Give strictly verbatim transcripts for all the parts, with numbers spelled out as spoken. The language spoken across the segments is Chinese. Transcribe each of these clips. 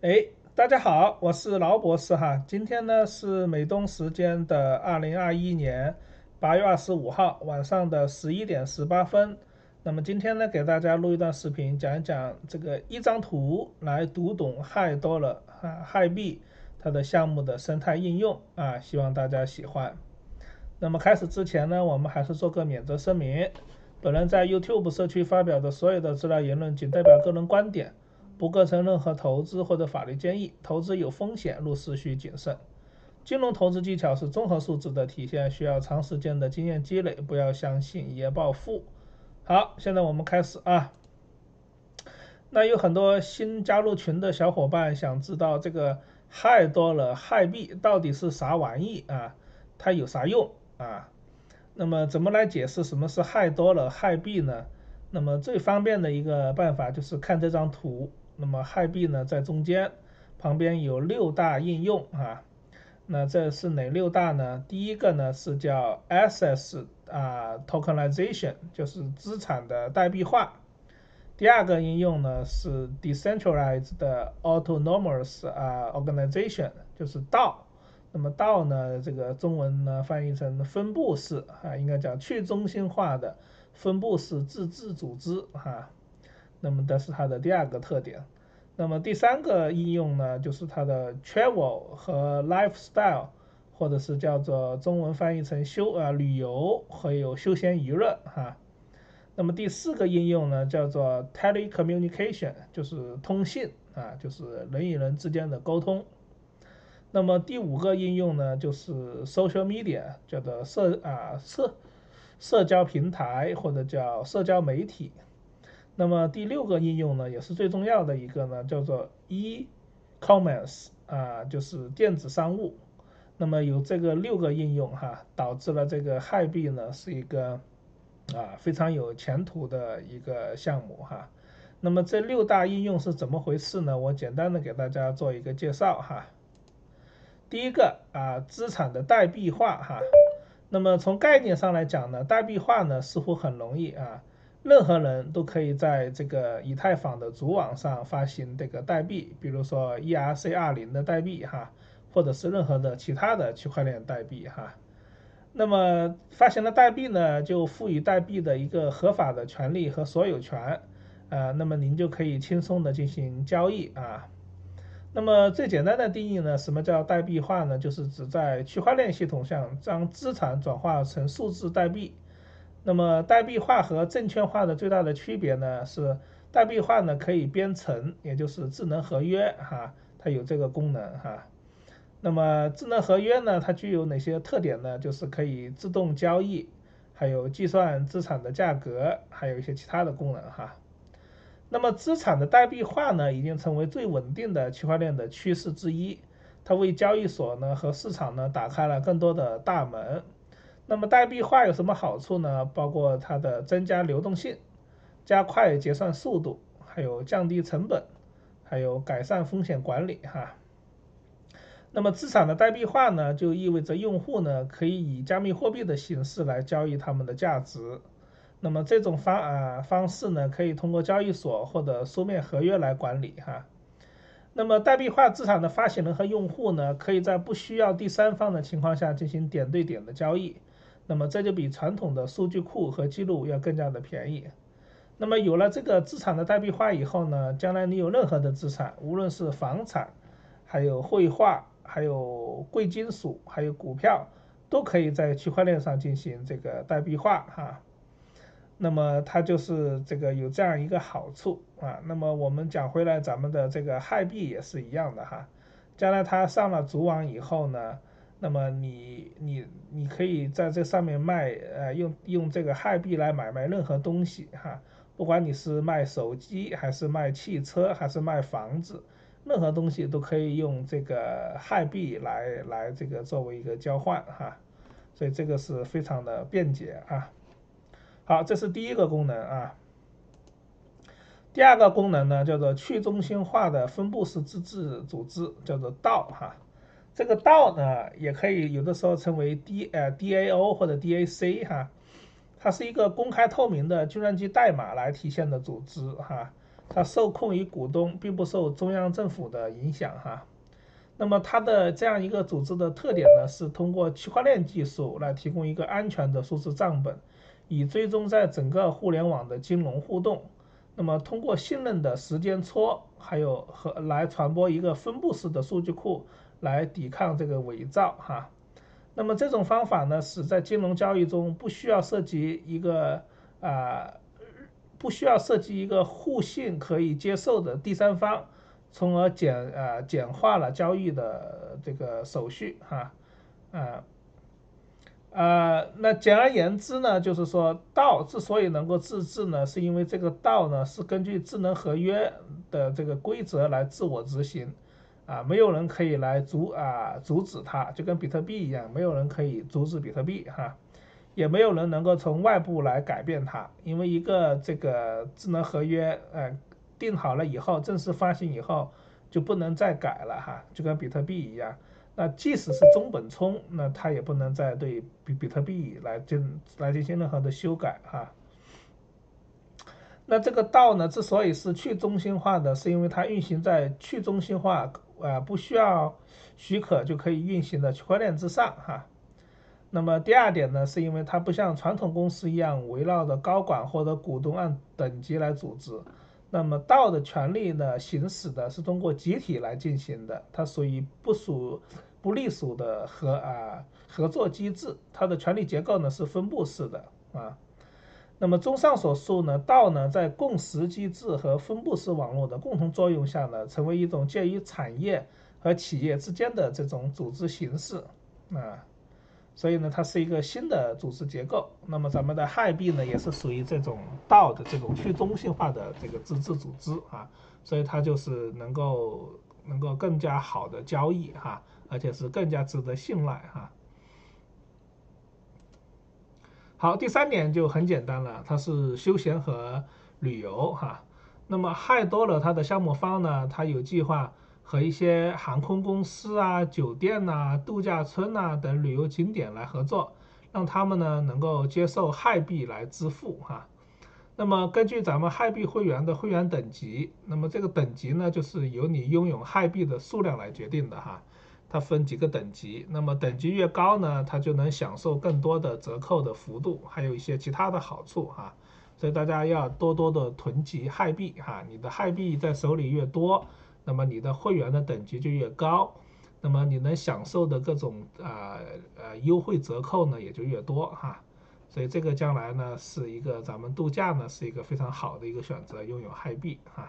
哎，大家好，我是劳博士哈。今天呢是美东时间的二零二一年八月二十五号晚上的十一点十八分。那么今天呢，给大家录一段视频，讲一讲这个一张图来读懂嗨多了啊嗨币它的项目的生态应用啊，希望大家喜欢。那么开始之前呢，我们还是做个免责声明。本人在 YouTube 社区发表的所有的资料言论仅代表个人观点，不构成任何投资或者法律建议。投资有风险，入市需谨慎。金融投资技巧是综合素质的体现，需要长时间的经验积累，不要相信一夜暴富。好，现在我们开始啊。那有很多新加入群的小伙伴想知道这个嗨多了嗨币到底是啥玩意啊？它有啥用啊？那么怎么来解释什么是嗨多了嗨币呢？那么最方便的一个办法就是看这张图。那么嗨币呢在中间，旁边有六大应用啊。那这是哪六大呢？第一个呢是叫 Assets 啊 Tokenization，就是资产的代币化。第二个应用呢是 Decentralized Autonomous 啊 Organization，就是 D A O。那么 D A O 呢，这个中文呢翻译成分布式啊，应该讲去中心化的分布式自治组织哈。那么这是它的第二个特点。那么第三个应用呢，就是它的 Travel 和 Lifestyle，或者是叫做中文翻译成休啊旅游和有休闲娱乐哈。那么第四个应用呢，叫做 telecommunication，就是通信啊，就是人与人之间的沟通。那么第五个应用呢，就是 social media，叫做社啊社社交平台或者叫社交媒体。那么第六个应用呢，也是最重要的一个呢，叫做 e-commerce 啊，就是电子商务。那么有这个六个应用哈，导致了这个嗨币呢是一个啊非常有前途的一个项目哈。那么这六大应用是怎么回事呢？我简单的给大家做一个介绍哈。第一个啊，资产的代币化哈。那么从概念上来讲呢，代币化呢似乎很容易啊，任何人都可以在这个以太坊的主网上发行这个代币，比如说 E R C 二零的代币哈，或者是任何的其他的区块链代币哈。那么发行了代币呢，就赋予代币的一个合法的权利和所有权，呃，那么您就可以轻松的进行交易啊。那么最简单的定义呢，什么叫代币化呢？就是指在区块链系统上将资产转化成数字代币。那么代币化和证券化的最大的区别呢，是代币化呢可以编程，也就是智能合约哈，它有这个功能哈。那么智能合约呢，它具有哪些特点呢？就是可以自动交易，还有计算资产的价格，还有一些其他的功能哈。那么资产的代币化呢，已经成为最稳定的区块链的趋势之一。它为交易所呢和市场呢打开了更多的大门。那么代币化有什么好处呢？包括它的增加流动性、加快结算速度，还有降低成本，还有改善风险管理哈。那么资产的代币化呢，就意味着用户呢可以以加密货币的形式来交易它们的价值。那么这种方啊方式呢，可以通过交易所或者书面合约来管理哈。那么代币化资产的发行人和用户呢，可以在不需要第三方的情况下进行点对点的交易。那么这就比传统的数据库和记录要更加的便宜。那么有了这个资产的代币化以后呢，将来你有任何的资产，无论是房产，还有绘画，还有贵金属，还有股票，都可以在区块链上进行这个代币化哈。那么它就是这个有这样一个好处啊。那么我们讲回来，咱们的这个嗨币也是一样的哈。将来它上了主网以后呢，那么你你你可以在这上面卖，呃，用用这个嗨币来买卖任何东西哈。不管你是卖手机，还是卖汽车，还是卖房子，任何东西都可以用这个嗨币来来这个作为一个交换哈。所以这个是非常的便捷啊。好，这是第一个功能啊。第二个功能呢，叫做去中心化的分布式自治组织，叫做 D A O 哈。这个 D A O 呢，也可以有的时候称为 D 呃 D A O 或者 D A C 哈。它是一个公开透明的计算机代码来体现的组织哈。 它受控于股东，并不受中央政府的影响哈。那么它的这样一个组织的特点呢，是通过区块链技术来提供一个安全的数字账本，以追踪在整个互联网的金融互动。那么通过信任的时间戳，还有和来传播一个分布式的数据库，来抵抗这个伪造哈。那么这种方法呢，使在金融交易中不需要涉及一个啊、呃，不需要涉及一个互信可以接受的第三方，从而简呃简化了交易的这个手续哈。啊呃，那简而言之呢，就是说道之所以能够自治呢，是因为这个道呢是根据智能合约的这个规则来自我执行，啊，没有人可以来阻啊阻止它，就跟比特币一样，没有人可以阻止比特币哈，也没有人能够从外部来改变它，因为一个这个智能合约呃定好了以后，正式发行以后就不能再改了哈，就跟比特币一样。那即使是中本聪，那它也不能再对比比特币来进来进行任何的修改哈。那这个道呢，之所以是去中心化的，是因为它运行在去中心化呃不需要许可就可以运行的区块链之上哈。那么第二点呢，是因为它不像传统公司一样围绕着高管或者股东按等级来组织。那么道的权利呢，行使的是通过集体来进行的，它属于不属不隶属的合啊合作机制，它的权力结构呢是分布式的啊。那么综上所述呢，道呢在共识机制和分布式网络的共同作用下呢，成为一种介于产业和企业之间的这种组织形式啊。所以呢，它是一个新的组织结构。那么咱们的嗨币呢，也是属于这种道的这种去中心化的这个自治组织啊，所以它就是能够能够更加好的交易哈，而且是更加值得信赖哈。好，第三点就很简单了，它是休闲和旅游哈。那么嗨多了它的项目方呢，它有计划和一些航空公司啊、酒店呐、度假村呐等旅游景点来合作，让他们呢能够接受嗨币来支付哈。那么根据咱们嗨币会员的会员等级，那么这个等级呢就是由你拥有嗨币的数量来决定的哈。它分几个等级，那么等级越高呢，它就能享受更多的折扣的幅度，还有一些其他的好处哈。所以大家要多多的囤积嗨币哈，你的嗨币在手里越多，那么你的会员的等级就越高，那么你能享受的各种啊 呃, 呃优惠折扣呢也就越多哈。所以这个将来呢是一个咱们度假呢是一个非常好的一个选择，拥有嗨币哈。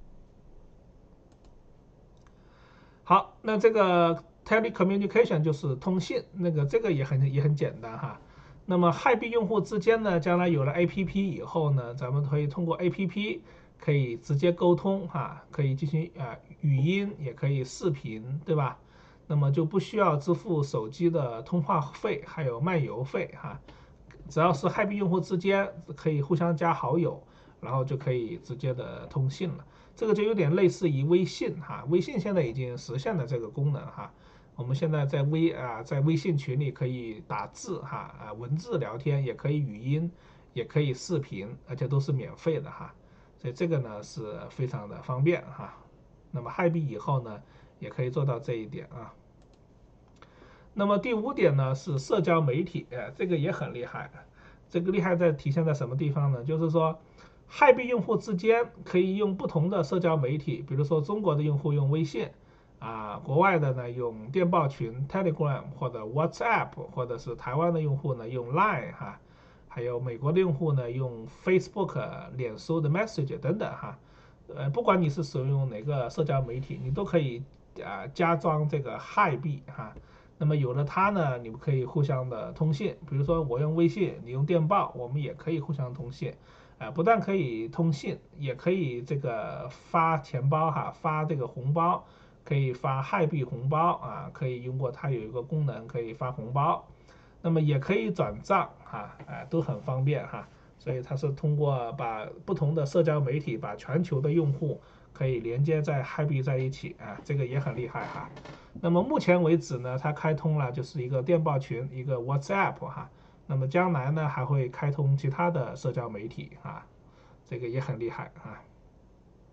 好，那这个 telecommunication 就是通信，那个这个也很也很简单哈。那么嗨币用户之间呢，将来有了 A P P 以后呢，咱们可以通过 A P P 可以直接沟通哈，可以进行呃语音，也可以视频，对吧？那么就不需要支付手机的通话费，还有漫游费哈。只要是嗨币用户之间可以互相加好友，然后就可以直接的通信了。这个就有点类似于微信哈，微信现在已经实现了这个功能哈。我们现在在微啊在微信群里可以打字哈啊文字聊天，也可以语音，也可以视频，而且都是免费的哈。所以这个呢是非常的方便哈。那么嗨币以后呢也可以做到这一点啊。那么第五点呢是社交媒体，哎，这个也很厉害。这个厉害在体现在什么地方呢？就是说，嗨币用户之间可以用不同的社交媒体，比如说中国的用户用微信，啊，国外的呢用电报群 Telegram 或者 WhatsApp，或者是台湾的用户呢用 Line 哈，还有美国的用户呢用 Facebook、脸书的 Message 等等哈。呃，不管你是使用哪个社交媒体，你都可以啊加装这个嗨币哈。那么有了它呢，你们可以互相的通信，比如说我用微信，你用电报，我们也可以互相通信，啊、呃，不但可以通信，也可以这个发钱包哈，发这个红包，可以发嗨币红包啊，可以用过它有一个功能可以发红包，那么也可以转账哈，哎、呃，都很方便哈，所以它是通过把不同的社交媒体，把全球的用户可以连接在嗨币在一起啊，这个也很厉害哈。那么目前为止呢，它开通了就是一个电报群，一个 WhatsApp 哈。那么将来呢，还会开通其他的社交媒体啊，这个也很厉害啊。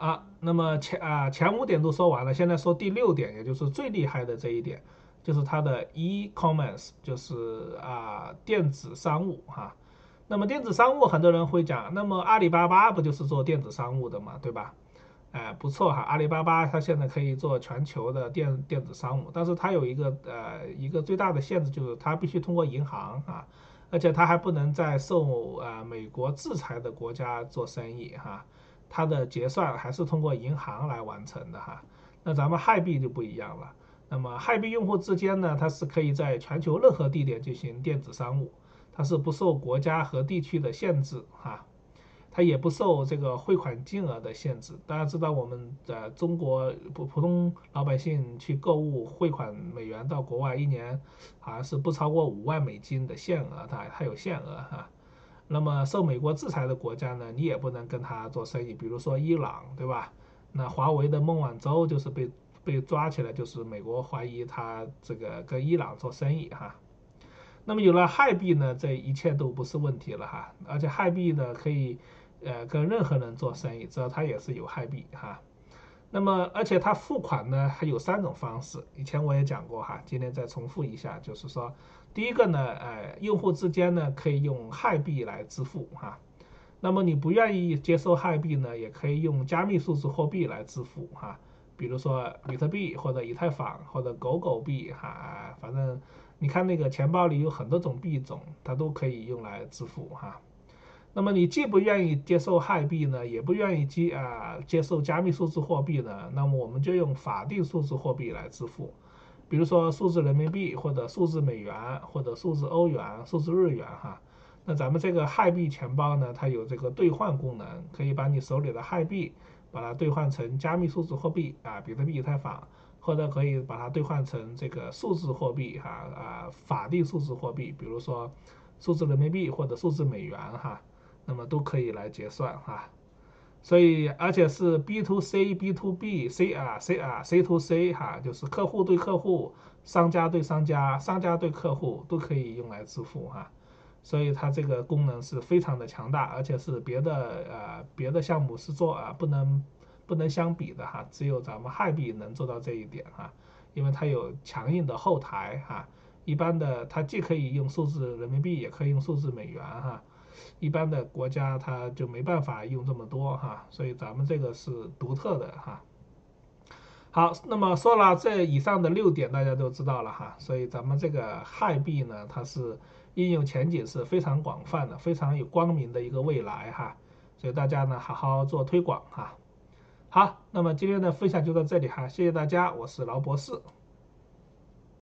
啊，那么前啊前五点都说完了，现在说第六点，也就是最厉害的这一点，就是它的 e-commerce，就是啊电子商务哈。那么电子商务很多人会讲，那么阿里巴巴不就是做电子商务的嘛，对吧？哎，不错哈，阿里巴巴它现在可以做全球的电电子商务，但是它有一个呃一个最大的限制，就是它必须通过银行啊，而且它还不能在受呃美国制裁的国家做生意哈，它的结算还是通过银行来完成的哈。那咱们嗨币就不一样了，那么嗨币用户之间呢，它是可以在全球任何地点进行电子商务，它是不受国家和地区的限制哈。它也不受这个汇款金额的限制。大家知道，我们的中国普普通老百姓去购物汇款美元到国外，一年好像是不超过五万美金的限额，它它有限额哈。那么受美国制裁的国家呢，你也不能跟他做生意，比如说伊朗，对吧？那华为的孟晚舟就是被被抓起来，就是美国怀疑他这个跟伊朗做生意哈。那么有了嗨币呢，这一切都不是问题了哈，而且嗨币呢可以呃跟任何人做生意，只要他也是有嗨币哈。那么而且它付款呢还有三种方式，以前我也讲过哈，今天再重复一下，就是说第一个呢，呃，用户之间呢可以用嗨币来支付哈。那么你不愿意接受嗨币呢，也可以用加密数字货币来支付哈，比如说比特币或者以太坊或者狗狗币哈，反正你看那个钱包里有很多种币种，它都可以用来支付哈。那么你既不愿意接受嗨币呢，也不愿意接啊接受加密数字货币呢，那么我们就用法定数字货币来支付，比如说数字人民币或者数字美元或者数字欧元、数字日元哈。那咱们这个嗨币钱包呢，它有这个兑换功能，可以把你手里的嗨币把它兑换成加密数字货币啊，比特币、以太坊，或者可以把它兑换成这个数字货币哈啊，法定数字货币，比如说数字人民币或者数字美元哈，那么都可以来结算哈。所以而且是 B to C、B to B、C 啊 C 啊 C to C 哈，就是客户对客户、商家对商家、商家对客户都可以用来支付哈。所以它这个功能是非常的强大，而且是别的呃别的项目是做啊不能不能相比的哈，只有咱们嗨币能做到这一点哈，因为它有强硬的后台哈，一般的它既可以用数字人民币，也可以用数字美元哈，一般的国家它就没办法用这么多哈，所以咱们这个是独特的哈。好，那么说了这以上的六点，大家都知道了哈，所以咱们这个嗨币呢，它是应用前景是非常广泛的，非常有光明的一个未来哈，所以大家呢好好做推广哈。好，那么今天的分享就到这里哈，谢谢大家，我是劳博士。